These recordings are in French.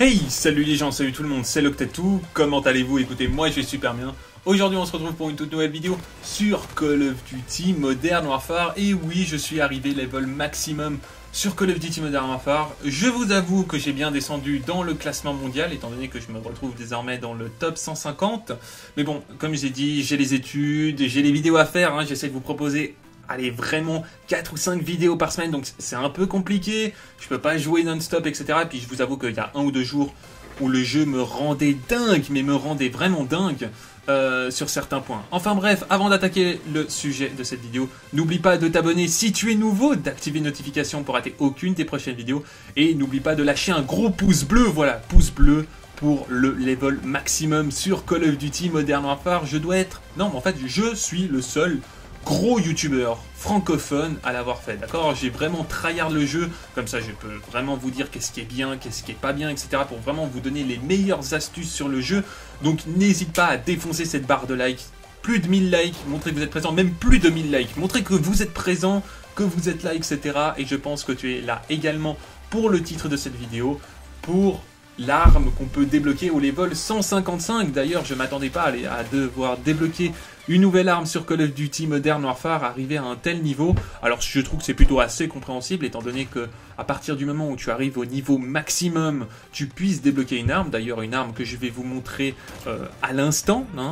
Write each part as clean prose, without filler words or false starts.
Hey, salut les gens, salut tout le monde, c'est Loctetou, comment allez-vous? Écoutez, moi je vais super bien. Aujourd'hui on se retrouve pour une toute nouvelle vidéo sur Call of Duty Modern Warfare. Et oui, je suis arrivé level maximum sur Call of Duty Modern Warfare. Je vous avoue que j'ai bien descendu dans le classement mondial, étant donné que je me retrouve désormais dans le top 150. Mais bon, comme j'ai dit, j'ai les études, j'ai les vidéos à faire, hein. J'essaie de vous proposer... Allez, vraiment 4 ou 5 vidéos par semaine, donc c'est un peu compliqué, je peux pas jouer non-stop, etc. Et puis je vous avoue qu'il y a 1 ou 2 jours où le jeu me rendait dingue, mais me rendait vraiment dingue sur certains points. Enfin bref, avant d'attaquer le sujet de cette vidéo, n'oublie pas de t'abonner si tu es nouveau, d'activer les notifications pour rater aucune des prochaines vidéos, et n'oublie pas de lâcher un gros pouce bleu, voilà, pouce bleu, pour le level maximum sur Call of Duty Modern Warfare. Je dois être... Non, mais en fait, je suis le seul gros youtubeur francophone à l'avoir fait, d'accord? J'ai vraiment tryhard le jeu, comme ça je peux vraiment vous dire qu'est-ce qui est bien, qu'est-ce qui est pas bien, etc. pour vraiment vous donner les meilleures astuces sur le jeu. Donc n'hésite pas à défoncer cette barre de like, plus de 1000 likes, montrez que vous êtes présent, même plus de 1000 likes, montrez que vous êtes présent, que vous êtes là, etc. Et je pense que tu es là également pour le titre de cette vidéo, pour l'arme qu'on peut débloquer au level 155. D'ailleurs, je m'attendais pas à devoir débloquer une nouvelle arme sur Call of Duty Modern Warfare, arriver à un tel niveau. Alors je trouve que c'est plutôt assez compréhensible, étant donné que à partir du moment où tu arrives au niveau maximum, tu puisses débloquer une arme. D'ailleurs, une arme que je vais vous montrer à l'instant, hein,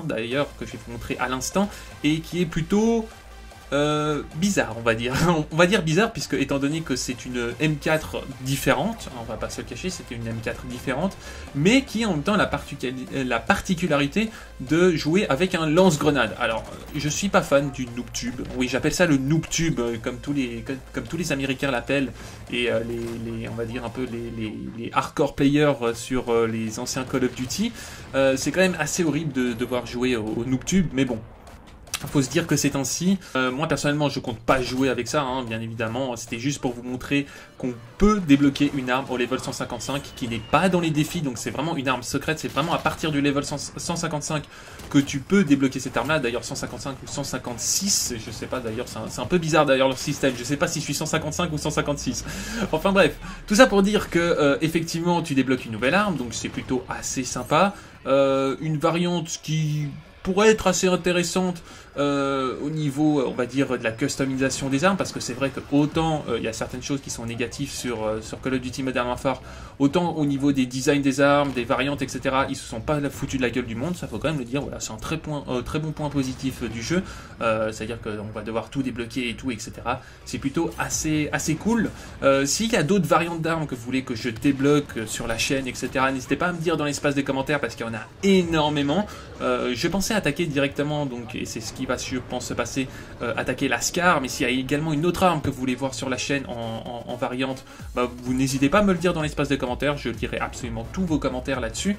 et qui est plutôt... bizarre, on va dire. On va dire bizarre, puisque étant donné que c'est une M4 différente, on va pas se le cacher, c'était une M4 différente, mais qui en même temps a la particularité de jouer avec un lance-grenade. Alors, je suis pas fan du noob tube. Oui, j'appelle ça le noob tube, comme tous les Américains l'appellent, et on va dire un peu les hardcore players sur les anciens Call of Duty. C'est quand même assez horrible de devoir jouer au noob tube, mais bon. Faut se dire que c'est ainsi. Moi personnellement je compte pas jouer avec ça, hein, bien évidemment. C'était juste pour vous montrer qu'on peut débloquer une arme au level 155 qui n'est pas dans les défis. Donc c'est vraiment une arme secrète. C'est vraiment à partir du level 155 que tu peux débloquer cette arme là. D'ailleurs 155 ou 156, je sais pas, d'ailleurs c'est un peu bizarre d'ailleurs leur système. Je sais pas si je suis 155 ou 156. Enfin bref, tout ça pour dire que effectivement tu débloques une nouvelle arme. Donc c'est plutôt assez sympa. Une variante qui pourrait être assez intéressante au niveau, on va dire, de la customisation des armes, parce que c'est vrai que autant il y a certaines choses qui sont négatives sur Call of Duty Modern Warfare, autant au niveau des designs des armes, des variantes, etc., ils se sont pas foutus de la gueule du monde, ça faut quand même le dire. Voilà, c'est un très bon point positif du jeu, c'est-à-dire qu'on va devoir tout débloquer et tout, etc. C'est plutôt assez cool. S'il y a d'autres variantes d'armes que vous voulez que je débloque sur la chaîne, etc., n'hésitez pas à me dire dans l'espace des commentaires, parce qu'il y en a énormément. Je pensais attaquer directement, donc, et c'est ce qui va, je pense, se passer, attaquer la Scar, mais s'il y a également une autre arme que vous voulez voir sur la chaîne en variante, bah, vous n'hésitez pas à me le dire dans l'espace des commentaires, je lirai absolument tous vos commentaires là-dessus.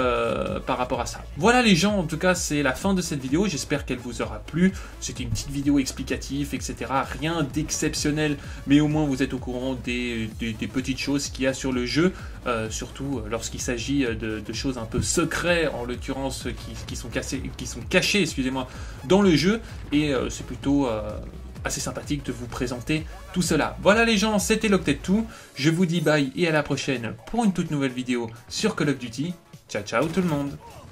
Par rapport à ça. Voilà les gens, en tout cas c'est la fin de cette vidéo, j'espère qu'elle vous aura plu. C'était une petite vidéo explicative, etc. Rien d'exceptionnel, mais au moins vous êtes au courant des petites choses qu'il y a sur le jeu, surtout lorsqu'il s'agit de choses un peu secrètes, en l'occurrence qui sont cachées, excusez-moi, dans le jeu, et c'est plutôt... assez sympathique de vous présenter tout cela. Voilà les gens, c'était Loctetou, je vous dis bye et à la prochaine pour une toute nouvelle vidéo sur Call of Duty. Ciao ciao tout le monde.